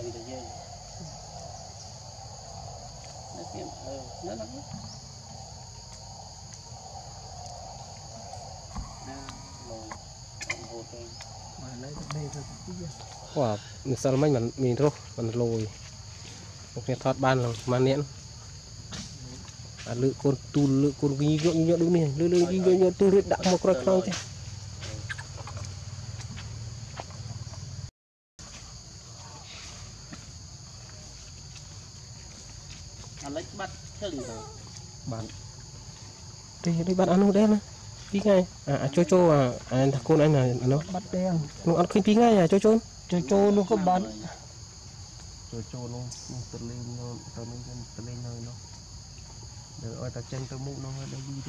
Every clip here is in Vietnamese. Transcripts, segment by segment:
lần thì dây nó kiếm nó lắm wow sao mình rô mình lồi một cái thoát ban là mà nén lựa con tu lựa con ghi nhọ đúng nè lựa ghi nhọ tu lựa đặt một con không chứ lấy bắt chừng rồi bạn đi bạn ăn đen tí ngay cho con anh là nó bắt đen nó ăn khinh tí ngay cho nó có bán cho nó tự lên nó để ở tại chân tôi mũ nó đây đi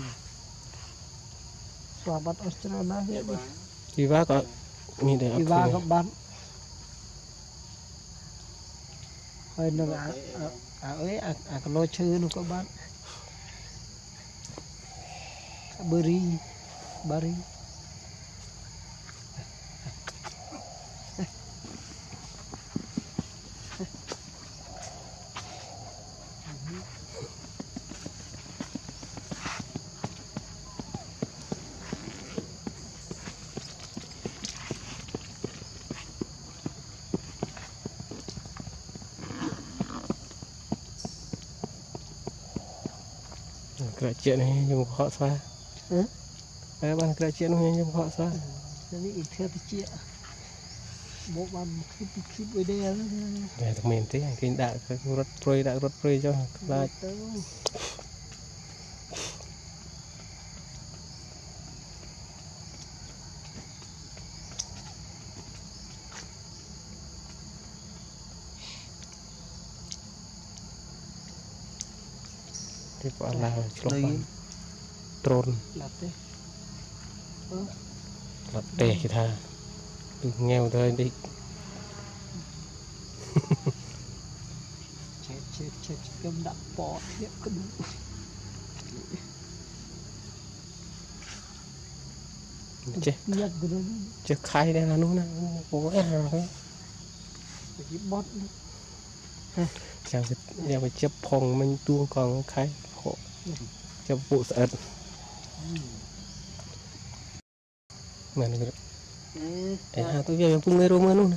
xóa bắt Australia hết đi thì vác có mình để thì vác có bán hơi nó ấy cái lô chơi nó có bán bari cái chuyện này nhưng mà họ xa bạn cái chuyện này nhưng mà họ xa cái này theo cái chuyện bộ bàn khi với đây để mình thế cái đã rất rơi cho ba thì gọi là trôn lặt tè thì tha nghèo thôi đi chết cơm đạm bỏ thiệt có đúng chết khai đây là luôn nè có cái hàng thôi cái bót chẳng phải chấp phong mình tuông còn khai hộ cho bộ sợ mà này tôi về pung nghe rôm luôn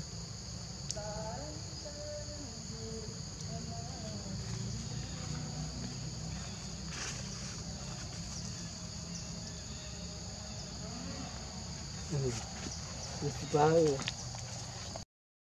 ba